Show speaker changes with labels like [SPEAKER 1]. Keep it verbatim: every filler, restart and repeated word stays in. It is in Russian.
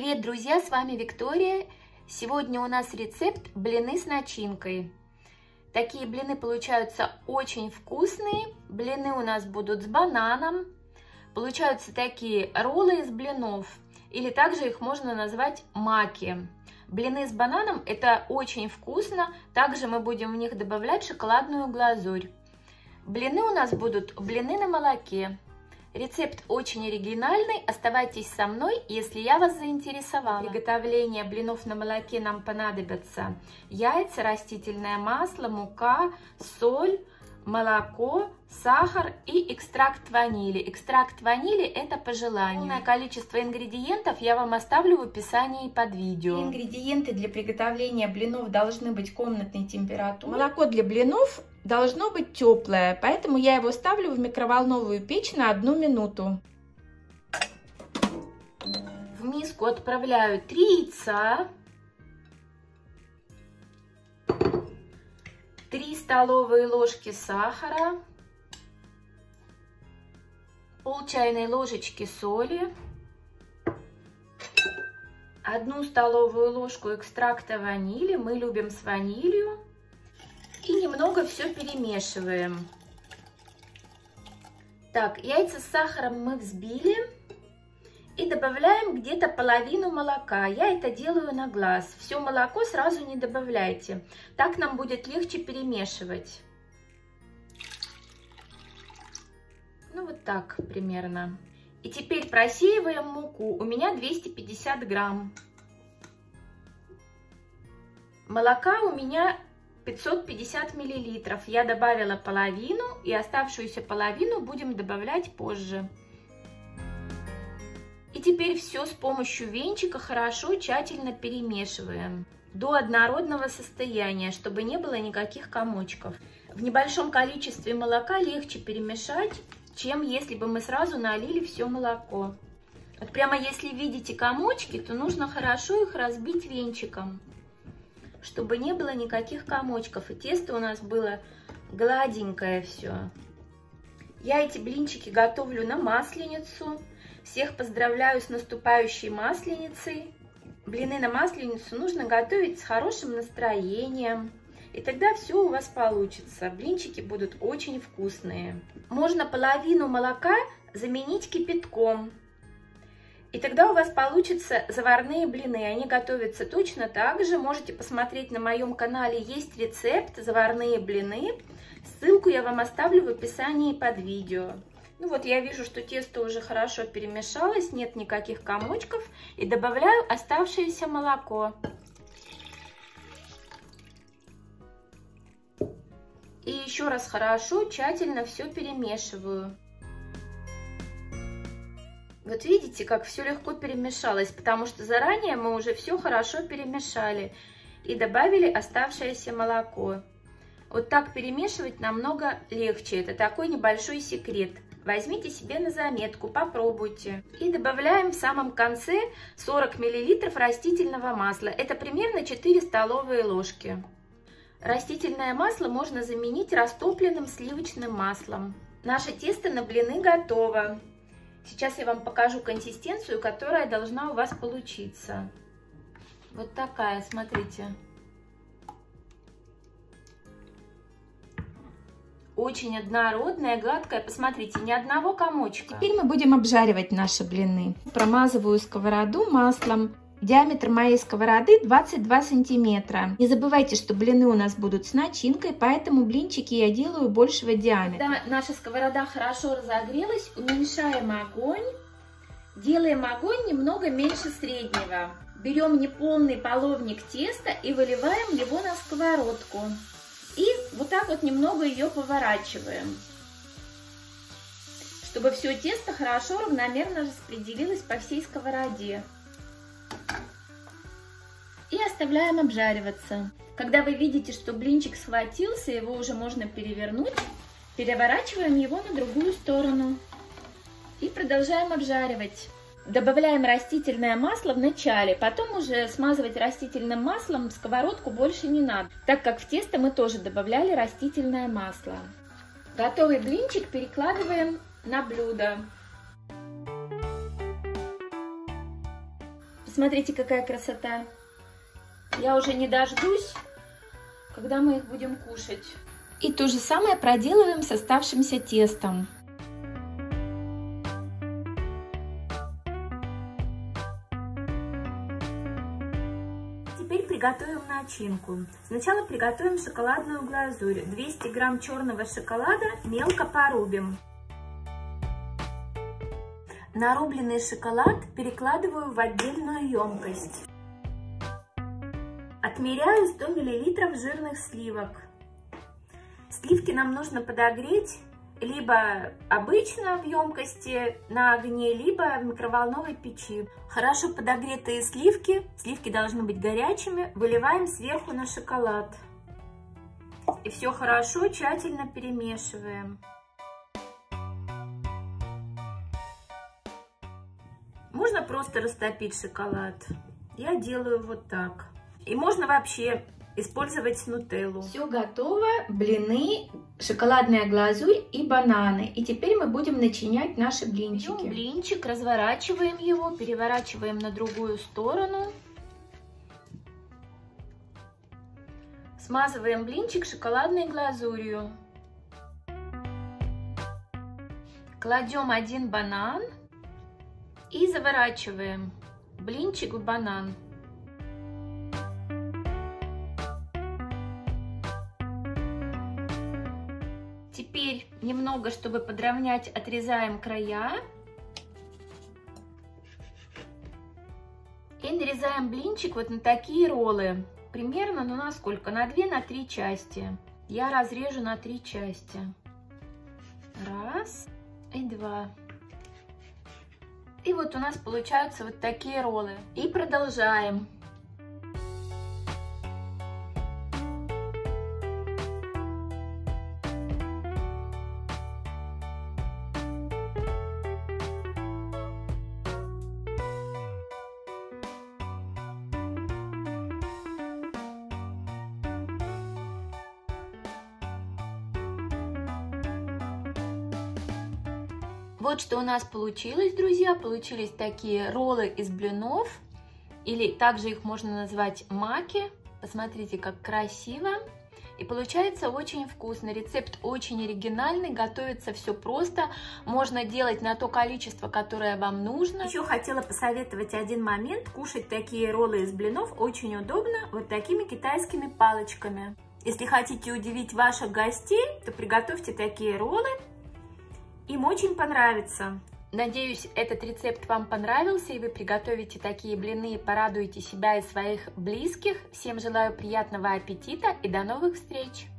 [SPEAKER 1] Привет, друзья! С вами Виктория. Сегодня у нас рецепт блины с начинкой. Такие блины получаются очень вкусные. Блины у нас будут с бананом. Получаются такие роллы из блинов. Или также их можно назвать маки. Блины с бананом – это очень вкусно. Также мы будем в них добавлять шоколадную глазурь. Блины у нас будут блины на молоке. Рецепт очень оригинальный, оставайтесь со мной, если я вас заинтересовала. Для приготовления блинов на молоке нам понадобятся яйца, растительное масло, мука, соль, молоко, сахар и экстракт ванили. Экстракт ванили – это по желанию. Полное количество ингредиентов я вам оставлю в описании под видео. Ингредиенты для приготовления блинов должны быть комнатной температуры. Молоко для блинов должно быть теплое, поэтому я его ставлю в микроволновую печь на одну минуту. В миску отправляю три яйца, три столовые ложки сахара, пол чайной ложечки соли, одну столовую ложку экстракта ванили, мы любим с ванилью. И немного все перемешиваем. Так, яйца с сахаром мы взбили. И добавляем где-то половину молока. Я это делаю на глаз. Все молоко сразу не добавляйте. Так нам будет легче перемешивать. Ну вот так примерно. И теперь просеиваем муку. У меня двести пятьдесят грамм. Молока у меня пятьсот пятьдесят миллилитров. Я добавила половину, и оставшуюся половину будем добавлять позже. И теперь все с помощью венчика хорошо тщательно перемешиваем до однородного состояния, чтобы не было никаких комочков. В небольшом количестве молока легче перемешать, чем если бы мы сразу налили все молоко. Вот прямо если видите комочки, то нужно хорошо их разбить венчиком, чтобы не было никаких комочков, и тесто у нас было гладенькое все. Я эти блинчики готовлю на масленицу. Всех поздравляю с наступающей масленицей. Блины на масленицу нужно готовить с хорошим настроением, и тогда все у вас получится. Блинчики будут очень вкусные. Можно половину молока заменить кипятком. И тогда у вас получатся заварные блины. Они готовятся точно так же. Можете посмотреть на моем канале, есть рецепт заварные блины. Ссылку я вам оставлю в описании под видео. Ну вот я вижу, что тесто уже хорошо перемешалось, нет никаких комочков. И добавляю оставшееся молоко. И еще раз хорошо, тщательно все перемешиваю. Вот видите, как все легко перемешалось, потому что заранее мы уже все хорошо перемешали и добавили оставшееся молоко. Вот так перемешивать намного легче. Это такой небольшой секрет. Возьмите себе на заметку, попробуйте. И добавляем в самом конце сорок миллилитров растительного масла. Это примерно четыре столовые ложки. Растительное масло можно заменить растопленным сливочным маслом. Наше тесто на блины готово. Сейчас я вам покажу консистенцию, которая должна у вас получиться. Вот такая, смотрите. Очень однородная, гладкая. Посмотрите, ни одного комочка. Теперь мы будем обжаривать наши блины. Промазываю сковороду маслом. Диаметр моей сковороды двадцать два сантиметра. Не забывайте, что блины у нас будут с начинкой, поэтому блинчики я делаю большего диаметра. Когда наша сковорода хорошо разогрелась, уменьшаем огонь. Делаем огонь немного меньше среднего. Берем неполный половник теста и выливаем его на сковородку. И вот так вот немного ее поворачиваем, чтобы все тесто хорошо равномерно распределилось по всей сковороде. И оставляем обжариваться. Когда вы видите, что блинчик схватился, его уже можно перевернуть, переворачиваем его на другую сторону. И продолжаем обжаривать. Добавляем растительное масло в начале, потом уже смазывать растительным маслом сковородку больше не надо, так как в тесто мы тоже добавляли растительное масло. Готовый блинчик перекладываем на блюдо. Посмотрите, какая красота. Я уже не дождусь, когда мы их будем кушать. И то же самое проделываем с оставшимся тестом. Теперь приготовим начинку. Сначала приготовим шоколадную глазурь. двести грамм черного шоколада мелко порубим. Нарубленный шоколад перекладываю в отдельную емкость. Отмеряю сто миллилитров жирных сливок. Сливки нам нужно подогреть либо обычно в емкости на огне, либо в микроволновой печи. Хорошо подогретые сливки, сливки должны быть горячими, выливаем сверху на шоколад. И все хорошо, тщательно перемешиваем. Можно просто растопить шоколад. Я делаю вот так. И можно вообще использовать нутеллу. Все готово. Блины, шоколадная глазурь и бананы. И теперь мы будем начинять наши блинчики. Берем блинчик, разворачиваем его, переворачиваем на другую сторону. Смазываем блинчик шоколадной глазурью. Кладем один банан и заворачиваем блинчик в банан. Теперь немного, чтобы подровнять, отрезаем края и нарезаем блинчик вот на такие роллы. Примерно, ну на сколько? На две, на три части. Я разрежу на три части. Раз и два. И вот у нас получаются вот такие роллы. И продолжаем. Вот что у нас получилось, друзья. Получились такие роллы из блинов, или также их можно назвать маки. Посмотрите, как красиво. И получается очень вкусно. Рецепт очень оригинальный, готовится все просто. Можно делать на то количество, которое вам нужно. Еще хотела посоветовать один момент. Кушать такие роллы из блинов очень удобно вот такими китайскими палочками. Если хотите удивить ваших гостей, то приготовьте такие роллы. Им очень понравится. Надеюсь, этот рецепт вам понравился, и вы приготовите такие блины и порадуете себя и своих близких. Всем желаю приятного аппетита и до новых встреч!